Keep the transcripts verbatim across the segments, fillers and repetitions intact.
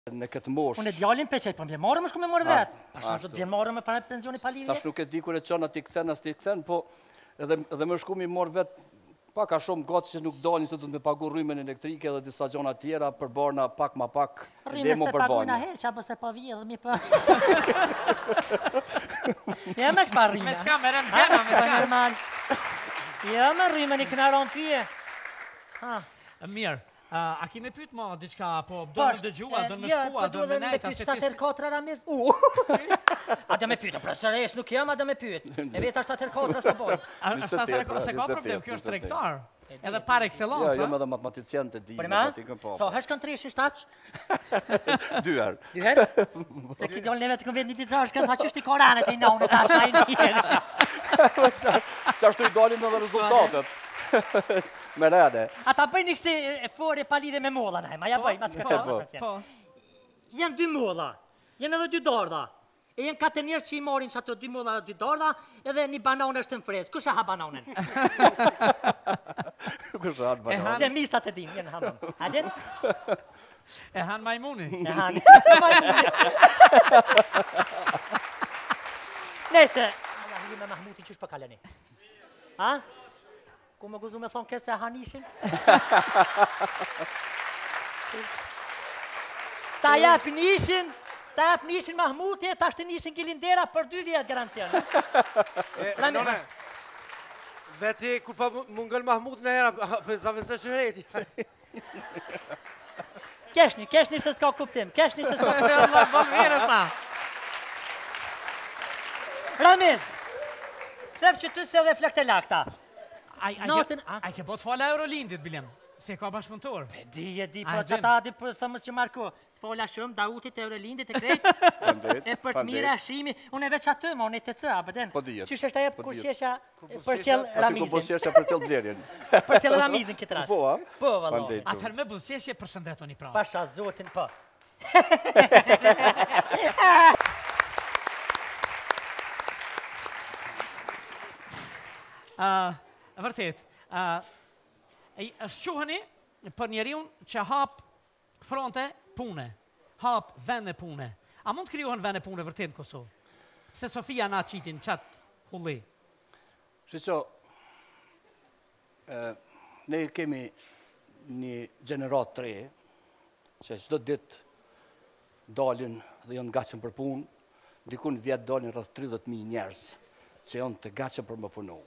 në këtë moshë. Unë e djalin pe qëjtë, po më morë më shku me morë vetë. Pashtë do të vjen morë me pensioni pa lidhje. Tash nuk e di kur e qëna ti këthen, as ti këthen, po edhe më shku mi morë vetë pak a shumë gatë që nuk dalin se du të me pagu rrymen elektrike dhe disa gjona tjera, për barna pak ma pak, dhe mo për pagujna banja. he, qa pëse pa vje dhe mi për... Ja me shpa rrymen. Me qka, me rëndë gjena, me qka. Ja me rrymen i kënaron pje. Mirë. A ki me pyt ma diqka, po do me dëgjua, do me shkua, do me nejta, se ti... shtatër katër ramiz? A do me pyt, profesoresh, nuk jam, a do me pyt. E veta shtatër katër së bojë. shtatër katër, se ka problem, kjo është tregtar. Edhe par excellence, Ja, jam edhe matematicien të di. Prima? So, hësht kanë tresh i shtaqë? Dyher. Dyher? Se ki djollë neve të këmë vetë një ditë rashë, kënë tha qështë i koranet e i naunë, ta shajnë njërë. Qashtu i dalin edhe rezultatet. Me rede. Ata bëjnë një kësi e fore pa lidhe me molla në hema, ja bëjnë, ma të fore. Po. Jenë dy molla, jenë edhe dy dardha. E jenë katër njerës që i morin që ato dy molla dhe dy dardha, edhe një banon është në frezë. Kush e ha banonen? Kush e ha banonen? Gjemisat e din, jenë hanon. A din? E han majmuni. E han majmuni. Nese. Allah, hi me Mahmutin qysh për kaleni. Ha? Ku më guzu me thonë këse e hanishin? Ta japin ishin, ta japin ishin Mahmuti, ta shtë nishin Gilindera për dy vjetë garancion. None, veti kur pa mungën Mahmut në hera, për zavën se shëreti. Keshni, keshni se s'ka kuptim, keshni se s'ka kuptim. Allah, bëm vire ta. Ramiz, thef që ty se dhe flek të lakta. A ke po të fala Eurolindit, Bilim? Se ka bashkëpunëtor? E di, e di, po që ta di për thëmës që Marko. Të fala shumë, Dautit, Eurolindit e krejt. E për të mire ashimi. Unë e veç atë, ma unë e të cë, abëden. Po dijet. Qështë është aje kur qesha për sjell Ramizin? Kur qesha për sjell Blerjen. Për sjell Ramizin këtë rast. Po, a? Po, valo. Atër me busjeshje përshëndetoni pra. Pasha zotin, po. Vërtet, është quheni për njeriun që hap fronte pune, hap vende pune. A mund të kryohen vende pune vërtet në Kosovë? Se Sofia na qitin qatë hulli. Shqo, ne kemi një gjenerat tre, që çdo ditë dalin dhe janë gatshëm për punë, dikun vjetë dalin rreth tridhjetë mijë njerëz që janë të gatshëm për më punu.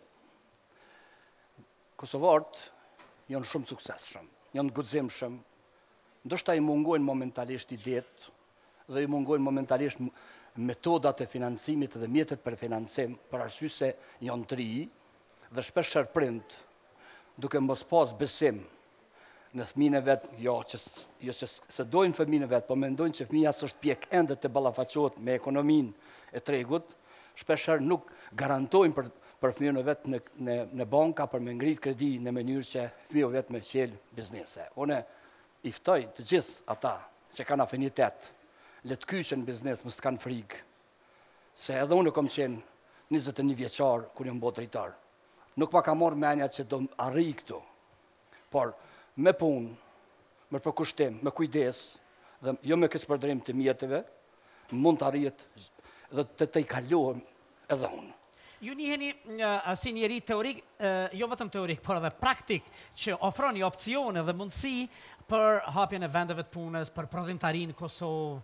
Kosovarët janë shumë suksesshëm, janë guximshëm, ndoshta i mungojnë momentalisht idetë dhe i mungojnë momentalisht metodat e financimit dhe mjetet për financim, për arsye se janë të ri dhe shpesh shërprind, duke mos pas besim në fëmijën e vet, jo që jo që se dojnë fëmijën e vet, po mendojnë që fëmia s'është pjek ende të ballafaqohet me ekonominë e tregut, shpesh nuk garantojnë për për fëmijën e vet në në në banka për me ngrit kredi në mënyrë që fëmiu vet me qel biznese. Unë i ftoj të gjithë ata që kanë afinitet, le të kyçen biznes, mos të kanë frikë. Se edhe unë kam qenë njëzet e një vjeçar kur jam bë drejtar. Nuk pa ka marrë menja që do arrij këtu. Por me punë, me përkushtim, me kujdes dhe jo me kësipërdrim të mjeteve, mund të arrijet dhe të të i kalohem edhe unë. Ju njiheni si njeri teorik, jo vetëm teorik, por edhe praktik, që ofroni opcione dhe mundësi për hapjen e vendeve të punës, për prodhimtarinë në Kosovë,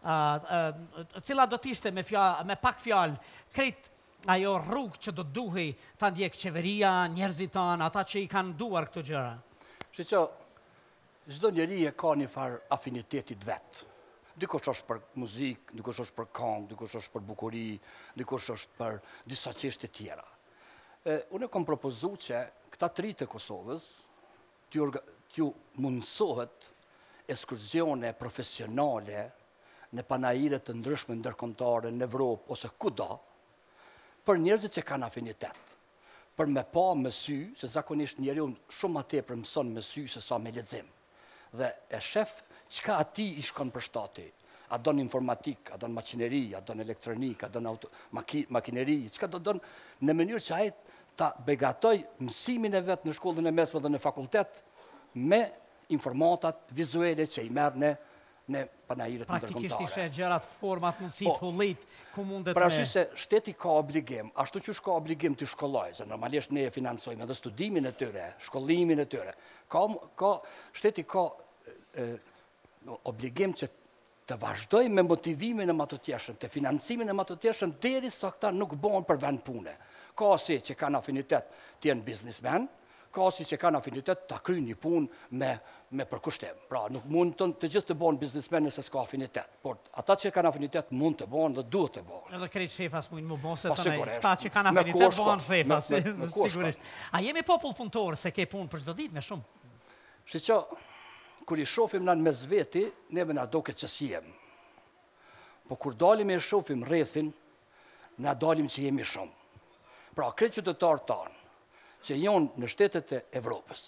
cila do t'ishte me, me pak fjalë, krejt ajo rrugë që do të duhej ta ndjek qeveria, njerëzit tanë, ata që i kanë duar këto gjëra. Shqo, çdo njeri e ka një farë afinitetit vetë. Dikush është për muzikë, dikush është për këngë, dikush është për bukuri, dikush është për disa çështje tjera. Unë kam propozuar që këta tri të Kosovës t'ju mundsohet ekskursione profesionale në panajire të ndryshme ndërkombëtare në Evropë ose kudo për njerëzit që kanë afinitet. Për me pa me sy, se zakonisht njeriu shumë më tepër mëson me sy se sa me lexim. Dhe e shef çka ati i shkon për shtati. A don informatik, a don makineri, a don elektronik, a don auto, maki, makineri, çka do don në mënyrë që ai ta begatoj mësimin e vet në shkollën e mesme dhe në fakultet me informatat vizuale që i merr në në panajiret Praktikisht ndërkombëtare. ishe gjërat, format, mundësit, Po. hullit, ku mundet Për me... arsye se shteti ka obligim, ashtu që ka obligim të shkolloj, se normalisht ne e financojmë edhe studimin e tyre, shkollimin e tyre. Ka, ka, shteti ka e, obligim që të vazhdoj me motivimin e matutjeshëm, të financimin e matutjeshëm, deri sa këta nuk bëhen për vend pune. Ka si që kanë afinitet të jenë biznismen, ka si që kanë afinitet të kryjnë një punë me, me përkushtim. Pra, nuk mund të, të gjithë të bëhen biznismen nëse s'ka afinitet, por ata që kanë afinitet mund të bëhen dhe duhet të bëhen. Edhe krejt shefas mujnë më bëse Po, të nej, sigurisht. ta që kanë Me afinitet koshko, bëhen shefas, me- me- me koshko. sigurisht. A jemi popull punëtor se ke punë për çdo ditë me shumë? Shi që, kur i shofim në mes veti, neve na doke që s'jem. Po kur dalim e shofim rrethin, na dalim që jemi shumë. Pra, krejt qytetarë tanë, që jonë në shtetet e Evropës,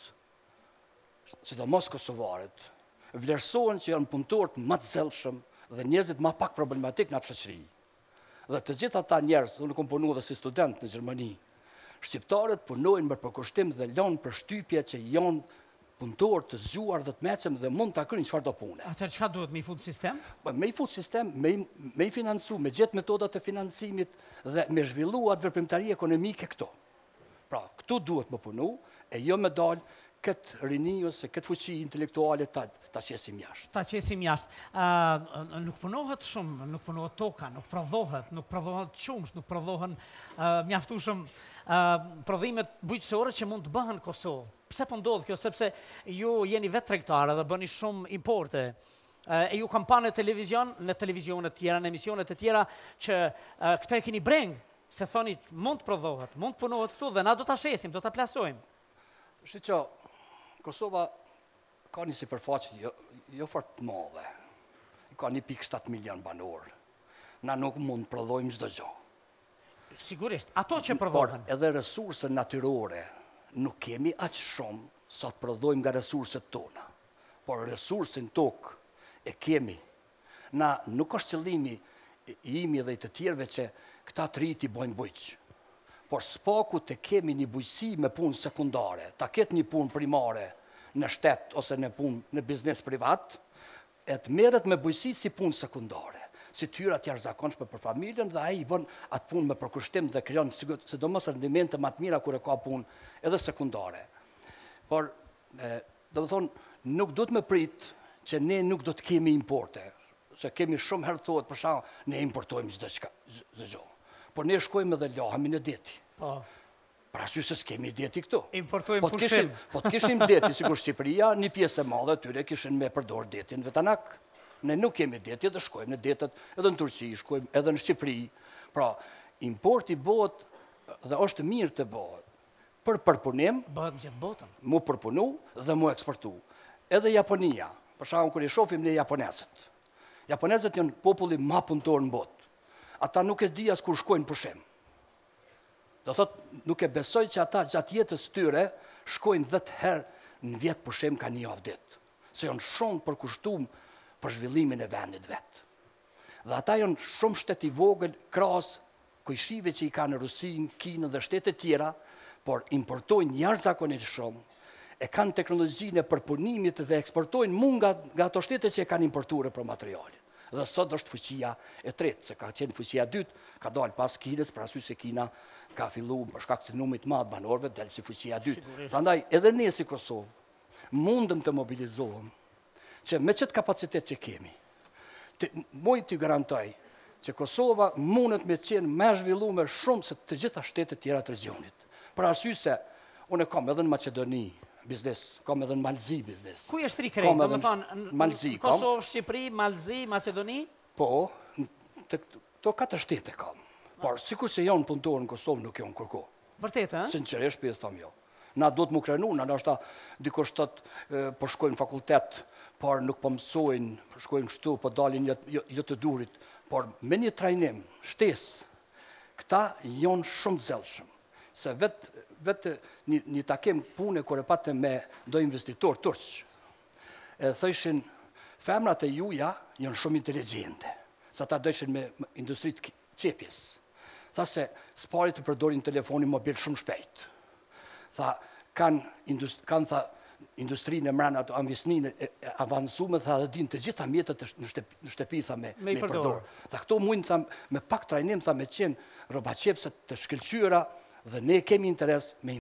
sidomos kosovarët, vlerësohen që janë punëtorët më të zellshëm dhe njerëzit më pak problematik në atë shoqëri. Dhe të gjithë ata njerëz, unë kom punu dhe si student në Gjermani, shqiptarët punojnë me përkushtim dhe lanë për shtypje që janë punëtorë të zgjuar dhe të mecëm dhe mund të kryjnë çfarëdo pune. Atëherë çka duhet me i fut sistem? Po, me i fut sistem, me i, me i financu, me gjetë metodat e financimit dhe me zhvillu atë veprimtari ekonomike këto. Pra, këtu duhet më punu, e jo me dalë këtë rini ose këtë fuqi intelektuale ta, ta qesim jashtë. Ta qesim jashtë. Uh, nuk punohet shumë, nuk punohet toka, nuk prodhohet, nuk prodhohet qumsh, nuk prodhohen uh, mjaftueshëm uh, prodhimet bujqësore që mund të bëhen në Kosovë. Pse po ndodh kjo? Sepse ju jeni vetë tregtarë dhe bëni shumë importe. Uh, e ju kampanë në televizion, në televizionet tjera, në emisionet e tjera, që uh, këto e keni breng, se thoni mund të prodhohet, mund të punohet këtu dhe na do ta shesim, do ta plasojmë. Shi që Kosova ka një sipërfaqe jo, jo fort të madhe. Ka një pikë shtatë milion banor. Na nuk mund të prodhojmë çdo gjë. Sigurisht, ato që Por prodhohen. edhe resurse natyrore nuk kemi aq shumë sa të prodhojmë nga resurset tona. Por resursin tokë e kemi. Na nuk është qëllimi i imi dhe i të tjerëve që këta të rinj i bojnë bujq. Por spaku të kemi një bujqësi me punë sekundare, ta ketë një punë primare në shtet ose në punë në biznes privat, e të merret me bujqësi si punë sekundare, si tyra të jashtëzakonshme për familjen dhe ai i bën atë punë me përkushtim dhe krijon sidomos rendimente më të mira kur e ka punë edhe sekundare. Por, e, do të thonë, nuk do të më prit që ne nuk do të kemi importe, se kemi shumë herë thotë për shkak ne importojmë çdo çka, çdo gjë. Por ne shkojmë edhe lahemi në deti. Po. Pra sy se s'kemi deti këtu. Importojmë po të kishim, pushim. po të kishim deti, sikur Shqipëria, një pjesë e madhe tyre kishin me përdor detin vetanak. Ne nuk kemi deti dhe shkojmë në detet edhe në Turqi, shkojmë edhe në Shqipëri. Pra, importi bëhet dhe është mirë të bëhet për përpunim, Bëhet në gjithë botën. mu përpunu dhe mu eksportu. Edhe Japonia, për shkakun kur i shohim ne japonezët. Japonezët janë populli më punëtor në botë. Ata nuk e di as kur shkojnë pushim. Do thot, nuk e besoj që ata gjatë jetës tyre shkojnë dhjetë herë në vjetë pushim ka një javë ditë. Se janë shumë përkushtuar për zhvillimin e vendit vetë. Dhe ata janë shumë shtet i vogël krahas kujshive që i kanë në Rusi, Kinë dhe shtete tjera, por importojnë jashtëzakonisht shumë, e kanë teknologjinë e përpunimit dhe eksportojnë mund nga, nga ato shtete që e kanë importuar për materialin. Dhe sot është fuqia e tretë, se ka qenë fuqia e dytë, ka dalë pas Kinës, për arsye se Kina ka fillu për shkak të numrit të madh banorëve del si fuqia e dytë. Prandaj edhe ne si Kosovë mundëm të mobilizohem që me çet kapacitet që kemi. Të, moj të garantoj që Kosova mundet me qenë më zhvilluar shumë se të gjitha shtetet tjera të regionit. Për arsye se unë kam edhe në Maqedoni biznes, kam edhe në Malzi biznes. Ku është tri krejt? Kam Do edhe të në thonë, Malzi kam. Kosovë, Shqipëri, Malzi, Macedoni? Po, të to katër shtete kam. Por sikur se janë punëtorë në Kosovë nuk janë kurko. Vërtet, ë? Sinqerisht po i them jo. Na do të më krenu, na ndoshta dikush thot po shkojnë në fakultet, por nuk po mësojnë, po shkojnë kështu, po dalin jo, jo, jo të durit, por me një trajnim, shtesë, këta janë shumë të zellshëm. Se vetë vetë një, një takim pune kur e patëm me do investitor turq. E thëshin femrat e juja janë shumë inteligjente. Sa ta dëshin me industritë qepjes. Tha se s'pari të përdorin telefonin mobil shumë shpejt. Tha kanë industri, kanë tha industrinë e mrena, ato ambisninë e avancume, tha, dhe din të gjitha mjetët në shtëpi, në shtëpi, tha, me, Me i me përdor. përdor. Tha, këto mujnë, tha, me pak trajnim, tha, me qenë roba qepse të shkëlqyra, dhe ne kemi interes me